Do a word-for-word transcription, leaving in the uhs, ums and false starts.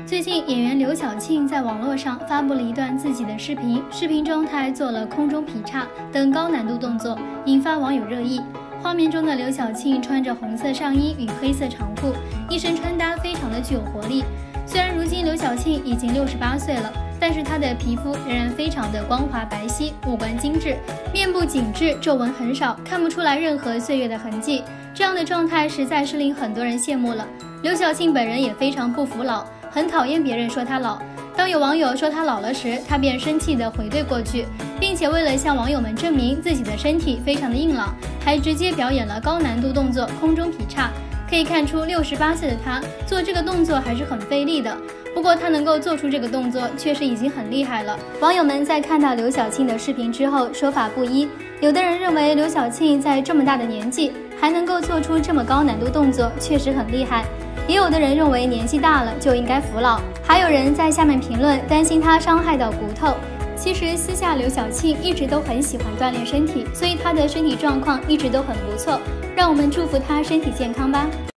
最近，演员刘晓庆在网络上发布了一段自己的视频，视频中她还做了空中劈叉等高难度动作，引发网友热议。画面中的刘晓庆穿着红色上衣与黑色长裤，一身穿搭非常的具有活力。虽然如今刘晓庆已经六十八岁了，但是她的皮肤仍然非常的光滑白皙，五官精致，面部紧致，皱纹很少，看不出来任何岁月的痕迹。这样的状态实在是令很多人羡慕了。刘晓庆本人也非常不服老，很讨厌别人说她老。当有网友说她老了时，她便生气地回怼过去，并且为了向网友们证明自己的身体非常的硬朗，还直接表演了高难度动作空中劈叉。可以看出，六十八岁的她做这个动作还是很费力的。不过她能够做出这个动作，确实已经很厉害了。网友们在看到刘晓庆的视频之后，说法不一。有的人认为刘晓庆在这么大的年纪还能够做出这么高难度动作，确实很厉害。也有的人认为年纪大了就应该服老，还有人在下面评论担心她伤害到骨头。其实私下刘晓庆一直都很喜欢锻炼身体，所以她的身体状况一直都很不错，让我们祝福她身体健康吧。